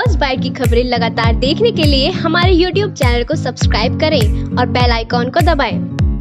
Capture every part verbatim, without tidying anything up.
First bite की खबरें लगातार देखने के लिए हमारे यूट्यूब चैनल को सब्सक्राइब करें और बेल आइकॉन को दबाएं।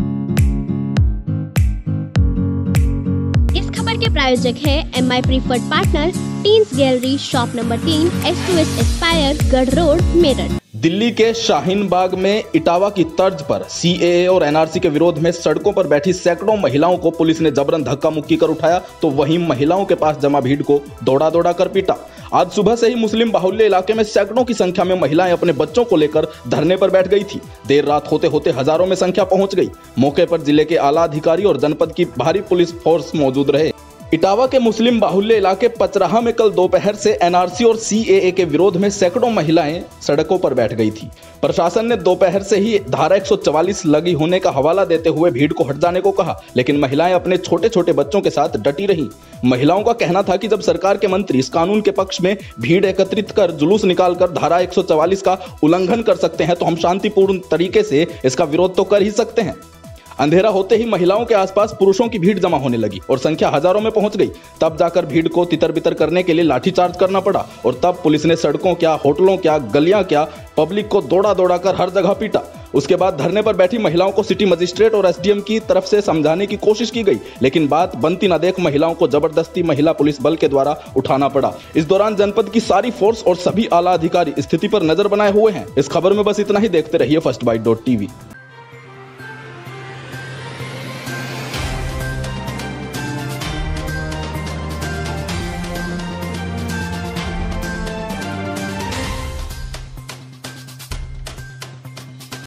इस खबर के प्रायोजक है M I preferred partner, teens gallery, shop number तीन, S to S aspire, Garh road, Meerut. Delhi के शाहीन बाग में इटावा की तर्ज पर सी ए ए और एन आर सी के विरोध में सड़कों पर बैठी सैकड़ों महिलाओं को पुलिस ने जबरन धक्का मुक्की कर उठाया, तो वहीं महिलाओं के पास जमा भीड़ को दौड़ा दौड़ा कर पीटा। आज सुबह से ही मुस्लिम बाहुल्य इलाके में सैकड़ों की संख्या में महिलाएं अपने बच्चों को लेकर धरने पर बैठ गई थी। देर रात होते होते हजारों में संख्या पहुंच गई। मौके पर जिले के आला अधिकारी और जनपद की भारी पुलिस फोर्स मौजूद रहे। इटावा के मुस्लिम बाहुल्य इलाके पचराहा में कल दोपहर से एन आर सी और सी ए ए के विरोध में सैकड़ों महिलाएं सड़कों पर बैठ गई थी। प्रशासन ने दोपहर से ही धारा एक सौ चवालीस लगी होने का हवाला देते हुए भीड़ को हट जाने को कहा, लेकिन महिलाएं अपने छोटे छोटे बच्चों के साथ डटी रहीं। महिलाओं का कहना था कि जब सरकार के मंत्री इस कानून के पक्ष में भीड़ एकत्रित कर जुलूस निकालकर धारा एक सौ चवालीस का उल्लंघन कर सकते हैं, तो हम शांतिपूर्ण तरीके से इसका विरोध तो कर ही सकते हैं। अंधेरा होते ही महिलाओं के आसपास पुरुषों की भीड़ जमा होने लगी और संख्या हजारों में पहुंच गई। तब जाकर भीड़ को तितर बितर करने के लिए लाठीचार्ज करना पड़ा और तब पुलिस ने सड़कों क्या, होटलों क्या, गलियां क्या, पब्लिक को दौड़ा दौड़ा कर हर जगह पीटा। उसके बाद धरने पर बैठी महिलाओं को सिटी मजिस्ट्रेट और एस डी एम की तरफ से समझाने की कोशिश की गई, लेकिन बात बनती न देख महिलाओं को जबरदस्ती महिला पुलिस बल के द्वारा उठाना पड़ा। इस दौरान जनपद की सारी फोर्स और सभी आला अधिकारी स्थिति पर नजर बनाए हुए हैं। इस खबर में बस इतना ही। देखते रहिए फर्स्ट बाइट डॉट टीवी।